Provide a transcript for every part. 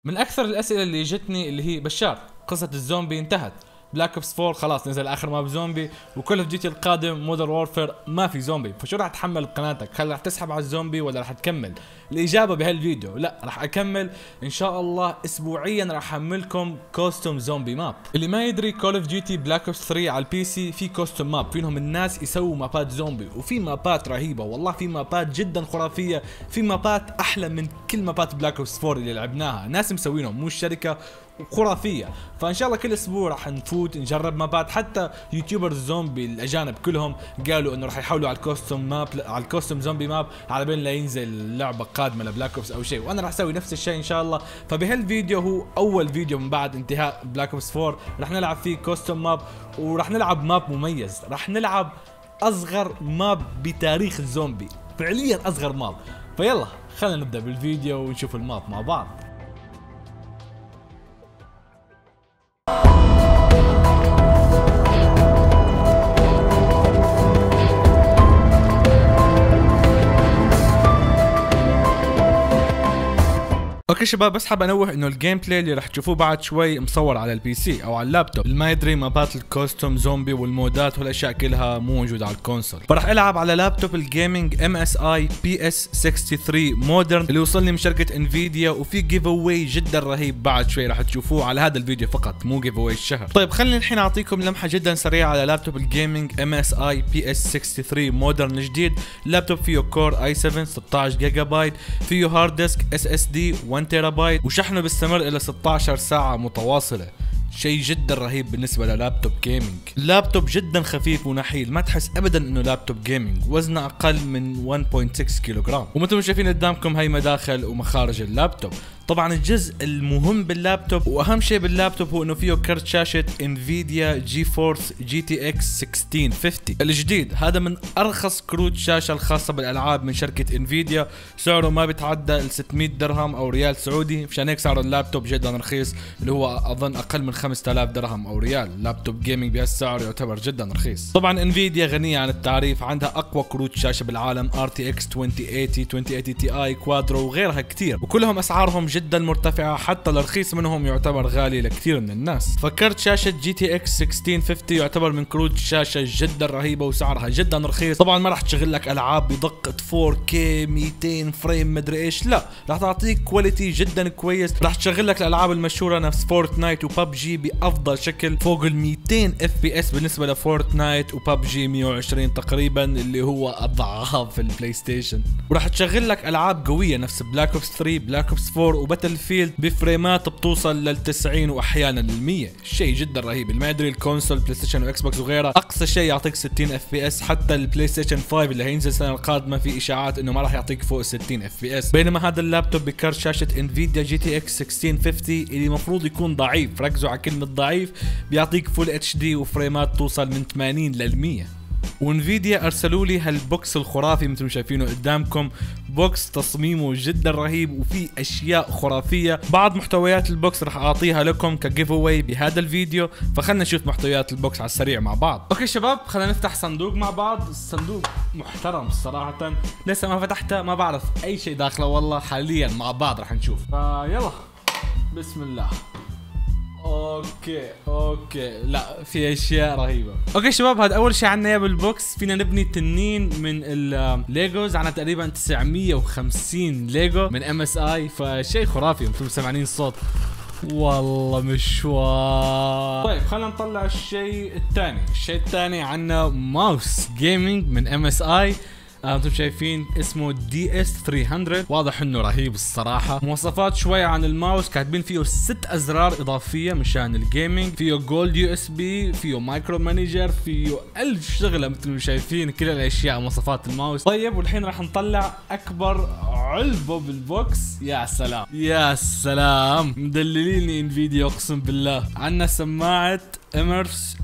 من اكثر الاسئله اللي جتني اللي هي بشار قصه الزومبي انتهت، بلاك اوبس 4 خلاص نزل اخر ماب زومبي، وكل اوف ديوتي القادم مودرن وورفير ما في زومبي، فشو راح تحمل بقناتك؟ هل راح تسحب على الزومبي ولا راح تكمل؟ الاجابه بهالفيديو لا، راح اكمل ان شاء الله اسبوعيا، راح احملكم كوستوم زومبي ماب. اللي ما يدري كول اوف ديوتي بلاك اوبس 3 على البي سي في كوستوم ماب، فيهم الناس يسووا مابات زومبي، وفي مابات رهيبه والله، في مابات جدا خرافيه، في مابات احلى من كل مابات بلاك اوبس 4 اللي لعبناها، ناس مسوينهم مو الشركه، خرافيه. فان شاء الله كل اسبوع راح نفوت نجرب مابات، حتى يوتيوبرز زومبي الاجانب كلهم قالوا انه راح يحاولوا على الكوستوم ماب، على الكوستوم زومبي ماب، على بين لا ينزل لعبه قادمه لبلاك اوبس او شيء، وانا راح اسوي نفس الشيء ان شاء الله. فبهالفيديو هو اول فيديو من بعد انتهاء بلاك اوبس 4، راح نلعب فيه كوستوم ماب، وراح نلعب ماب مميز، راح نلعب اصغر ماب بتاريخ الزومبي، فعليا اصغر ماب. فيلا خلينا نبدا بالفيديو ونشوف الماب مع بعض. اوكي شباب، بس حاب انوه انه الجيم بلاي اللي راح تشوفوه بعد شوي مصور على البي سي او على اللابتوب، اللي ما يدري مابات الكوستوم زومبي والمودات والاشياء كلها مو موجوده على الكونسول، فراح العب على لابتوب الجيمنج MSI PS63 مودرن اللي وصلني من شركه انفيديا، وفي جيف اواي جدا رهيب بعد شوي راح تشوفوه على هذا الفيديو فقط، مو جيف اواي الشهر. طيب خليني الحين اعطيكم لمحه جدا سريعه على لابتوب الجيمنج MSI PS63 مودرن الجديد. لابتوب فيه كور i7 16 جيجا بايت، فيه هارد ديسك SSD 1 تيرا بايت، وشحنه بيستمر الى 16 ساعة متواصلة، شيء جدا رهيب بالنسبة للابتوب جيمنج. اللابتوب جدا خفيف ونحيل، ما تحس ابدا انه لابتوب جيمنج، وزنه اقل من 1.6 كيلوغرام، ومثل ما شايفين قدامكم هي مداخل ومخارج اللابتوب. طبعا الجزء المهم باللابتوب واهم شيء باللابتوب هو انه فيه كرت شاشة انفيديا جي فورس GTX 1650 الجديد، هذا من ارخص كروت شاشة الخاصة بالالعاب من شركة انفيديا، سعره ما بيتعدى ال 600 درهم او ريال سعودي، مشان هيك سعر اللابتوب جدا رخيص، اللي هو اظن اقل من 5000 درهم او ريال. لابتوب جيمنج بهالسعر يعتبر جدا رخيص. طبعا انفيديا غنية عن التعريف، عندها اقوى كروت شاشة بالعالم، RTX 2080 Ti كوادرو وغيرها كثير، وكلهم اسعارهم جدا مرتفعة، حتى الرخيص منهم يعتبر غالي لكثير من الناس. فكرت شاشة GTX 1650 يعتبر من كروت شاشة جدا رهيبة وسعرها جدا رخيص. طبعا ما راح تشغل لك العاب بدقة 4K 200 فريم مدري ايش، لا، راح تعطيك كواليتي جدا كويس، راح تشغل لك الالعاب المشهورة نفس فورتنايت وببجي بافضل شكل، فوق ال 200 FPS بالنسبة لفورتنايت، وببجي 120 تقريبا اللي هو اضعاف البلاي ستيشن، وراح تشغل لك العاب قوية نفس بلاك اوبس 3 بلاك اوبس 4 وباتل فيلد بفريمات بتوصل لل 90 واحيانا لل 100، شيء جدا رهيب. اللي ما يدري الكونسول بلاي ستيشن واكس بوكس وغيرها اقصى شيء يعطيك 60 FPS، حتى البلاي ستيشن 5 اللي هينزل السنه القادمه في اشاعات انه ما راح يعطيك فوق 60 FPS، بينما هذا اللابتوب بكرت شاشه انفيديا GTX 1650 اللي المفروض يكون ضعيف، ركزوا على كلمه ضعيف، بيعطيك فول HD وفريمات توصل من 80 لل 100. وانفيديا ارسلوا لي هالبوكس الخرافي مثل ما شايفينه قدامكم، بوكس تصميمه جدا رهيب وفي اشياء خرافيه. بعض محتويات البوكس راح اعطيها لكم كجيف اواي بهذا الفيديو، فخلنا نشوف محتويات البوكس على السريع مع بعض. اوكي شباب، خلينا نفتح صندوق مع بعض. الصندوق محترم صراحه، لسه ما فتحته، ما بعرف اي شيء داخله والله، حاليا مع بعض راح نشوف، فيلا بسم الله. اوكي لا، في اشياء رهيبه. اوكي شباب، هذا اول شيء عندنا اياه بالبوكس، فينا نبني تنين من الليجوز، عنا تقريبا 950 ليجو من MSI، فشيء خرافي. انتم سامعين الصوت والله مشوار. طيب خلينا نطلع الشيء الثاني عنا ماوس جيمنج من MSI، انتم شايفين اسمه DS300، واضح انه رهيب الصراحه. مواصفات شوي عن الماوس، كاتبين فيه 6 ازرار اضافيه مشان الجيمنج، فيه جولد USB، فيه مايكرو مانجر، فيه 1000 شغله مثل ما شايفين، كل الاشياء مواصفات الماوس. طيب والحين راح نطلع اكبر علبه بالبوكس. يا سلام يا سلام، مدلليني انفيديا اقسم بالله. عندنا سماعه امرس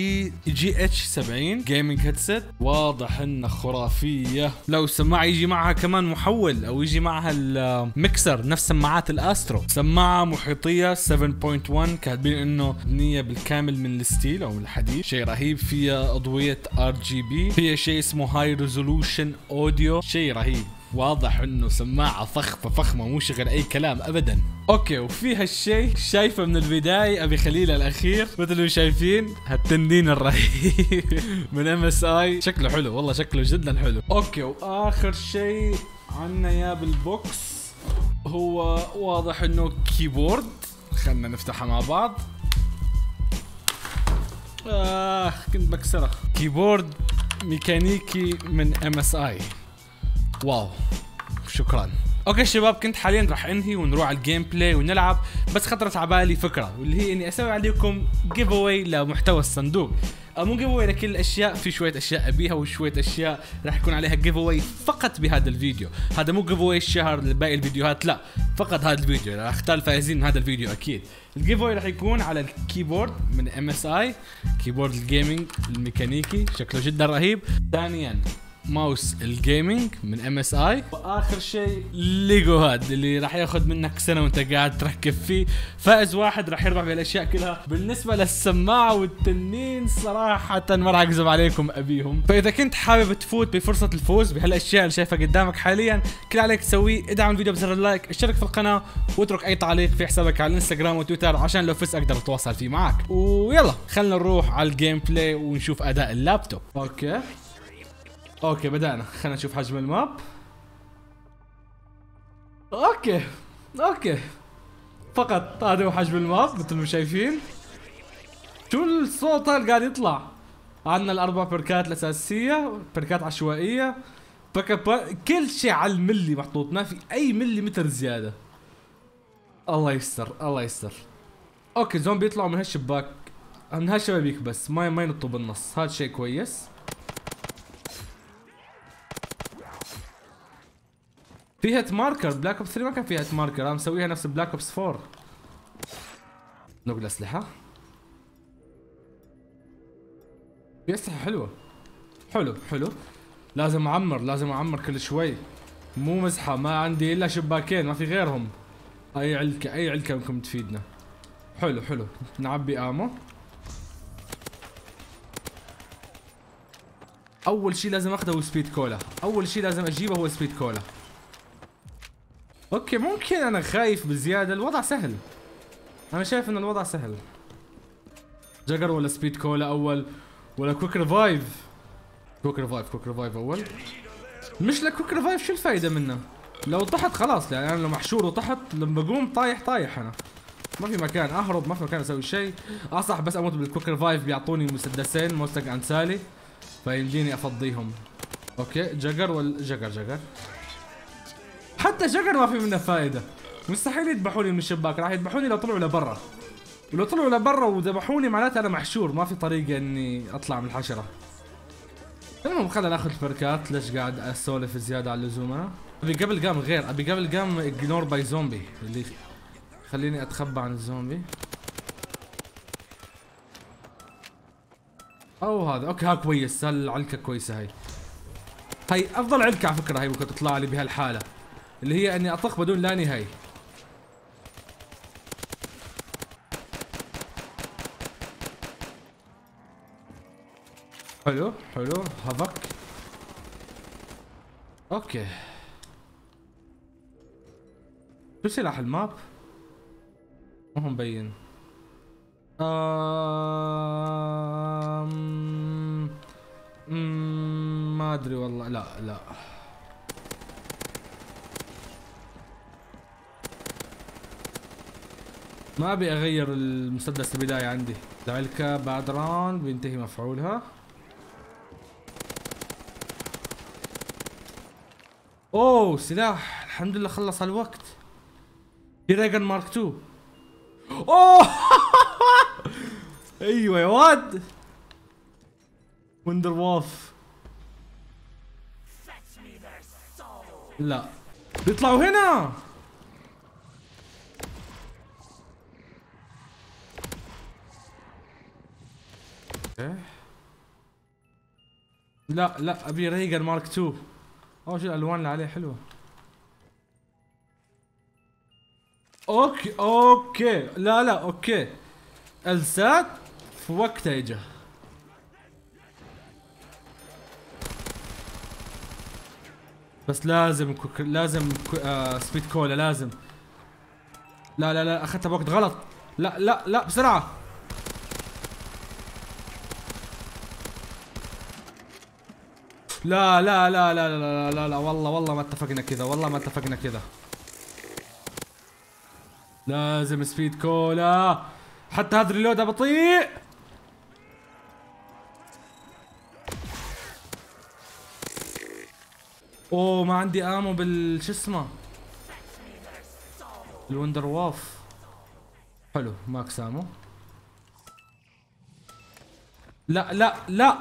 GH70 جيمنج هيدسيت، واضح انها خرافيه. لو السماعه يجي معها كمان محول او يجي معها الميكسر نفس سماعات الاسترو. سماعه محيطيه 7.1، كاتبين انه مبنيه بالكامل من الستيل او من الحديد، شيء رهيب. فيها اضويه RGB، فيها شيء اسمه هاي ريزولوشن اوديو، شيء رهيب. واضح انه سماعة فخمة مو شغل اي كلام ابدا. اوكي وفي هالشيء شايفه من البداية ابي خليله الاخير مثل ما شايفين هالتنين الرهيب من MSI. شكله حلو والله، شكله جدا حلو. اوكي واخر شيء عنا يا بالبوكس هو واضح انه كيبورد. خلنا نفتحها مع بعض. كنت بكسره. كيبورد ميكانيكي من MSI. واو شكرا. اوكي شباب، كنت حاليا راح انهي ونروح على الجيم بلاي ونلعب، بس خطرت على بالي فكره واللي هي اني اسوي عليكم جيف اواي لمحتوى الصندوق. مو جيف اواي لكل الاشياء، في شويه اشياء ابيها وشويه اشياء راح يكون عليها جيف اواي فقط بهذا الفيديو. هذا مو جيف اواي الشهر لباقي الفيديوهات، لا فقط هذا الفيديو راح اختار الفائزين من هذا الفيديو. اكيد الجيف اواي راح يكون على الكيبورد من MSI، كيبورد الجيمنج الميكانيكي شكله جدا رهيب. ثانيا ماوس الجيمنج من MSI، واخر شيء ليجو هاد اللي راح ياخذ منك سنه وانت قاعد تركب فيه. فائز واحد راح يربح بهالاشياء كلها. بالنسبه للسماعه والتنين صراحه ما راح اكذب عليكم ابيهم. فاذا كنت حابب تفوت بفرصه الفوز بهالاشياء اللي شايفها قدامك حاليا، كل عليك تسويه ادعم الفيديو بزر اللايك، اشترك في القناه، واترك اي تعليق في حسابك على الانستغرام وتويتر عشان لو فزت اقدر اتواصل فيه معك. ويلا خلينا نروح على الجيم بلاي ونشوف اداء اللابتوب. اوكي بدأنا. خلينا نشوف حجم الماب. اوكي فقط هذا هو حجم الماب مثل ما شايفين. شو الصوت اللي قاعد يطلع؟ عندنا الاربع بركات الاساسيه، بركات عشوائيه، كل شيء على الملي محطوط، ما في اي مليمتر زياده. الله يستر. اوكي زومبي يطلعوا من هالشباك، من هالشبابيك بس ما ينطوا بالنص، هذا شيء كويس. في هيت ماركر. بلاك اوبس 3 ما كان فيها هيت ماركر، انا مسويها نفس بلاك اوبس 4. نقل اسلحه. في اسلحه حلوه. حلو. لازم اعمر كل شوي، مو مزحه. ما عندي الا شباكين ما في غيرهم. اي علكه ممكن تفيدنا. حلو نعبي امو. اول شيء لازم اخذه هو سبيد كولا. اول شيء لازم اجيبه هو سبيد كولا. اوكي ممكن انا خايف بزيادة، الوضع سهل. انا شايف ان الوضع سهل. جاجر ولا سبيد كولا اول ولا كويك ريفايف؟ كويك ريفايف اول. مش لكويك ريفايف شو الفايدة منه؟ لو طحت خلاص، يعني انا لو محشور وطحت لما بقوم طايح انا. ما في مكان اهرب، ما في مكان اسوي شيء. صح بس اموت بالكويك ريفايف بيعطوني مسدسين موستك عن سالي فيمديني افضيهم. اوكي جاجر ولا جاجر. حتى جاجر ما في منه فائدة. مستحيل يذبحوني من الشباك، راح يذبحوني لو طلعوا لبرا. ولو طلعوا لبرا وذبحوني معناتها انا محشور، ما في طريقة اني اطلع من الحشرة. المهم خلينا ناخذ البركات. ليش قاعد اسولف زيادة على اللزوم انا؟ ابي قبل قام غير، ابي قبل قام اجنور باي زومبي اللي خليني اتخبى عن الزومبي. او هذا اوكي ها كويس، العلكة كويسة هي افضل علكة على فكرة. هي ممكن تطلع لي بهالحالة اللي هي اني اطخ بدون لا نهاية. حلو هافك. اوكي شو سلاح الماب؟ ما هو مبين. ما ادري والله. لا ما ابي اغير المسدس البداية عندي. العلكة بعد راوند بينتهي مفعولها. اوه سلاح الحمد لله خلص على الوقت. في ريجن مارك 2. اوه ايوه يا واد وندر وولف. لا بيطلعوا هنا. لا ابي ريجن مارك 2. اوه شو الالوان اللي عليه حلوه. اوكي لا اوكي السات في وقتها اجا. بس لازم سبيد كولا لازم. لا لا لا اخذتها بوقت غلط. لا لا لا بسرعة. لا لا لا لا لا لا لا والله ما اتفقنا كذا، والله ما اتفقنا كذا. لازم سبيد كولا. حتى هذا الريلود بطيء. اوه ما عندي امو شو اسمه الوندر واف. حلو ماكس امو. لا لا لا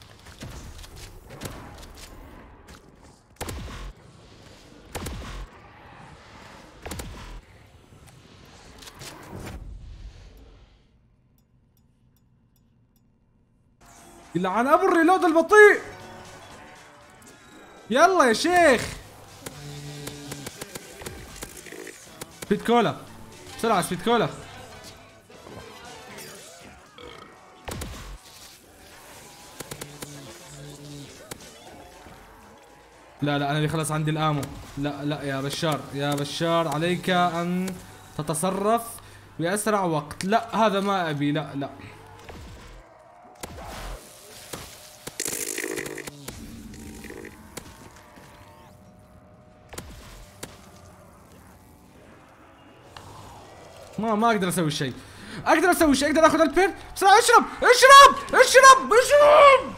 يلعن ابو الريلود البطيء. يلا يا شيخ. سبيد كولا بسرعة سبيد كولا. لا لا انا اللي خلص عندي الامو. لا لا يا بشار يا بشار عليك ان تتصرف باسرع وقت. لا هذا ما ابي. لا لا ما اقدر اسوي شيء. اقدر اسوي شيء، اقدر اخذ البير بسرعة. اشرب اشرب اشرب اشرب.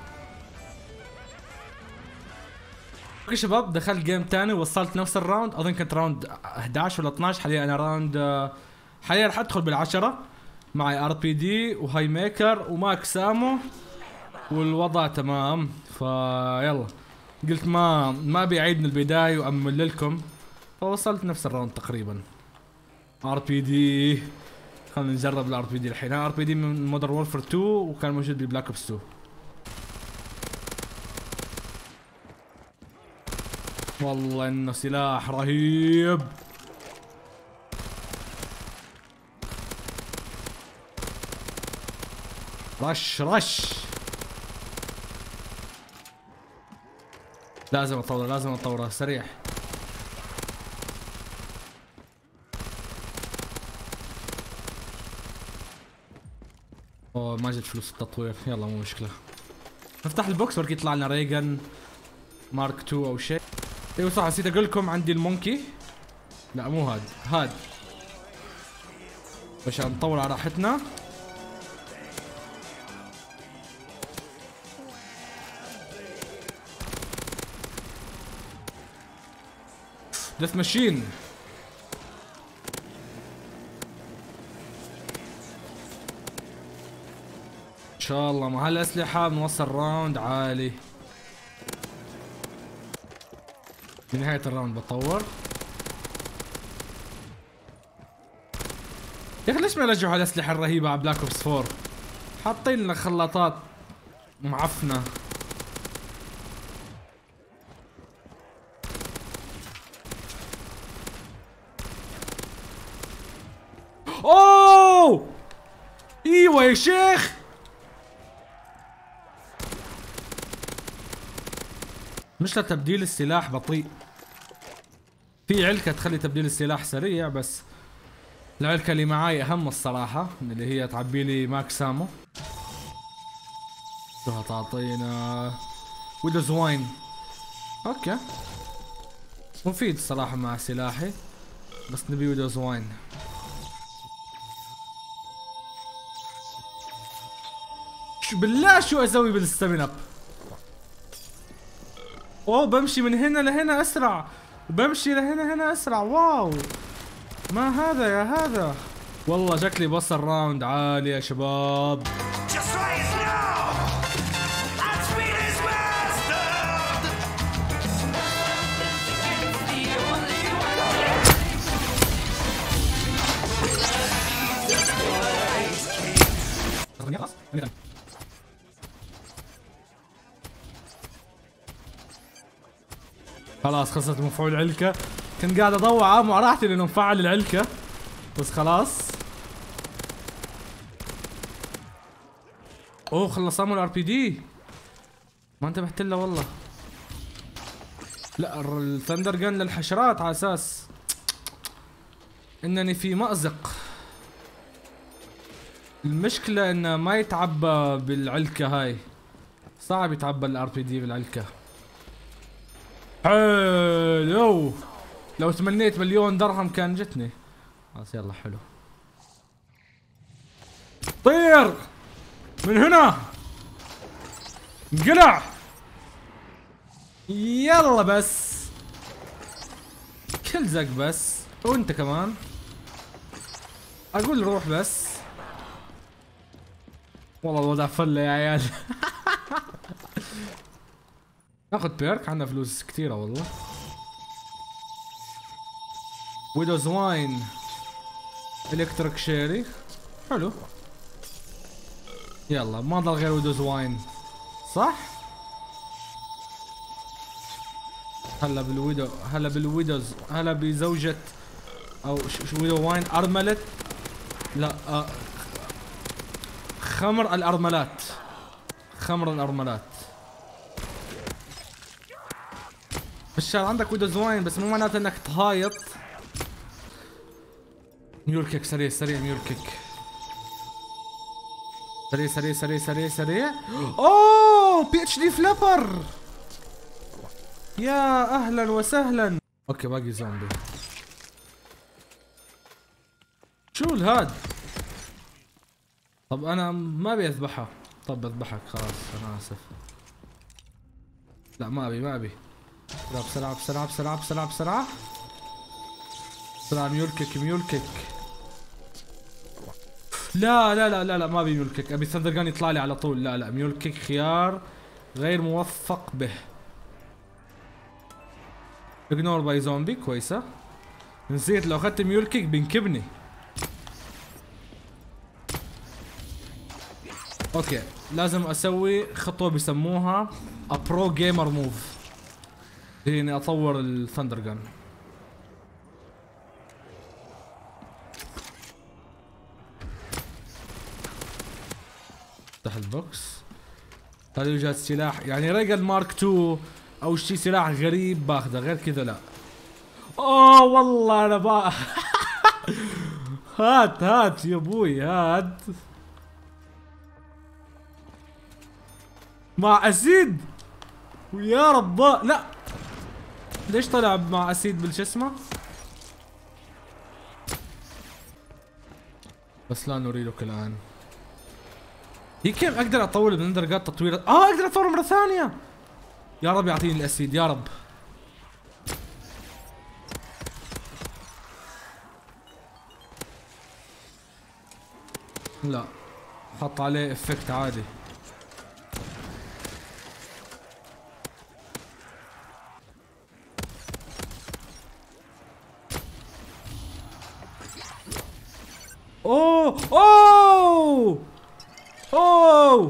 اوكي شباب دخلت جيم تاني ووصلت نفس الراوند، اظن كنت راوند 11 ولا 12. حاليا انا راوند حاليا راح ادخل بالعشرة. معي ار بي دي وهاي ميكر وماكس امو والوضع تمام. فيلا قلت ما ابي اعيد من البداية وامل لكم، فوصلت نفس الراوند تقريبا. ار بي دي خلينا نجرب الار بي دي الحين. ار بي دي من مودرن وورفير 2 وكان موجود ببلاك اوبس 2. والله انه سلاح رهيب. رش رش. لازم اطوره لازم اطوره سريع. اوه ما جت فلوس التطوير. يلا مو مشكلة. نفتح البوكس ورك يطلع لنا ريجن مارك 2 او شيء. ايوه صح نسيت اقول لكم عندي المونكي. لا مو هاد عشان نطول على راحتنا. دث ماشين. ان شاء الله مع هالاسلحة بنوصل راوند عالي. بنهاية الراوند بطور. يا اخي ليش ما يرجعوا هالاسلحة الرهيبة على بلاك اوبس 4؟ حاطين لنا خلاطات معفنة. اوه ايوه يا شيخ. مش تبديل السلاح بطيء. في علكة تخلي تبديل السلاح سريع، بس العلكة اللي معاي اهم الصراحة، اللي هي تعبي لي ماكس امو. شو هتعطينا؟ ويندوز واين. اوكي مفيد الصراحة مع سلاحي، بس نبي ويندوز واين. شو بالله شو اسوي بالستامين اب؟ اوه بمشي من هنا لهنا اسرع، وبمشي لهنا اسرع. واو ما هذا يا هذا. والله شكلي بوصل راوند عالي يا شباب. خلاص خلصت مفعول العلكة. كنت قاعد اضوع عام وراحتي لانه مفعل العلكة، بس خلاص. اوه خلص عمو الار بي دي، ما انتبهت له والله. لا الثندر جن للحشرات على اساس انني في مأزق. المشكلة انه ما يتعبى بالعلكة هاي، صعب يتعبى الار بي دي بالعلكة. حلو، لو تمنيت مليون درهم كان جتني. خلاص يلا حلو. طير من هنا، انقلع يلا بس، كل زق بس، وانت كمان اقول روح بس. والله الوضع فله يا عيال. ناخذ بيرك، عندنا فلوس كثيرة والله. ويدوز واين، الكتريك شيري، حلو. يلا ما ضل غير ويدوز واين صح؟ هلا بالويدو، هلا بالويدوز، هلا بزوجة او ويدو واين ارملة، لا خمر الارملات، خمر الارملات. بالشارع عندك ويدوز واين بس مو معناته انك تهايط. ميول كيك سريع سريع، ميول كيك سريع سريع سريع سريع سريع. اوه بي اتش دي فليبر، يا اهلا وسهلا. اوكي باقي زومبي. شو الهاد؟ طب انا ما ابي اذبحها. طب اذبحك خلاص انا اسف. لا ما ابي ما ابي. بسرعة بسرعة بسرعة بسرعة بسرعة بسرعة. ميول كيك ميول كيك. لا لا لا لا لا ما ابي ميول كيك، ابي ثندر جان يطلع لي على طول. لا لا ميول كيك خيار غير موفق به. اجنور باي زومبي كويسة. نسيت لو اخذت ميول كيك بينكبني. اوكي لازم اسوي خطوة بيسموها ابرو جيمر موف، اني اطور الثندر جان. افتح البوكس. هذا يوجد سلاح يعني ريجل مارك 2 او شي سلاح غريب باخذه، غير كذا لا. اوه والله انا هات هات يا ابوي هات. مع اسيد ويا ربا. لا ليش طلع مع اسيد بالش اسمه؟ بس لا نريدك الان. هي كيف اقدر اطور البلندرجات تطوير؟ اقدر اطور مره ثانيه. يا رب يعطيني الاسيد يا رب. لا حط عليه افكت عادي. اوه اوه اوه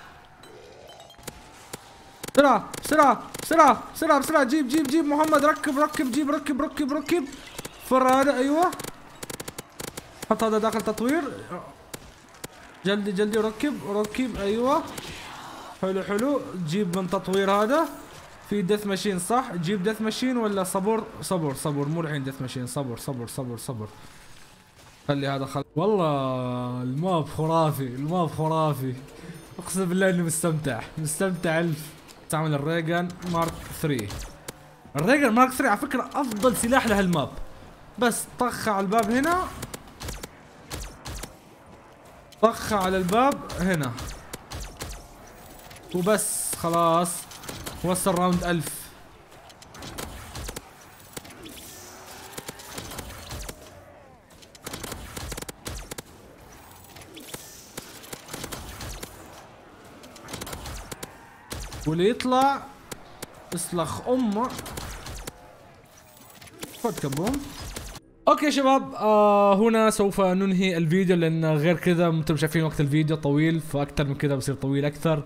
بسرعة بسرعة بسرعة بسرعة بسرعة. جيب جيب جيب محمد، ركب ركب جيب ركب ركب ركب. فر هذا ايوه. حط هذا داخل تطوير جلدي جلدي. ركب ركب ايوه حلو حلو. جيب من تطوير هذا في ديث ماشين صح؟ جيب ديث ماشين ولا صبر صبر صبر مو الحين ديث ماشين. صبر صبر صبر صبر. خلي هذا والله الماب خرافي، الماب خرافي اقسم بالله اني مستمتع مستمتع الف. استعمل الريجن مارك 3. الريجن مارك 3 على فكرة افضل سلاح لهالماب. بس طخ على الباب هنا، طخ على الباب هنا وبس خلاص وصل راوند 1000. واللي يطلع اسلخ امه. خد كبوم. اوكي شباب هنا سوف ننهي الفيديو لان غير كذا انتم شايفين وقت الفيديو طويل، فاكثر من كذا بصير طويل اكثر.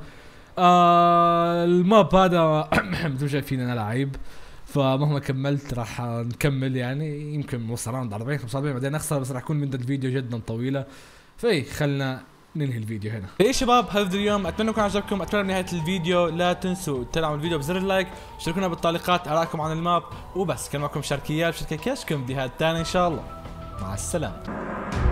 الماب هذا انتم شايفين انا لعيب، فمهما كملت راح نكمل يعني يمكن نوصل راوند 40 45 بعدين اخسر، بس راح يكون مدة الفيديو جدا طويلة. فاي خلنا ننهي الفيديو هنا. ايه شباب هذا اليوم، اتمنى يكون عجبكم، اتمنى بنهايه الفيديو لا تنسوا تدعموا الفيديو بزر اللايك، شاركونا بالتعليقات ارائكم عن الماب، وبس كان معكم شركيات بشركه كاشكم فيديوهات ثانيه ان شاء الله. مع السلامه.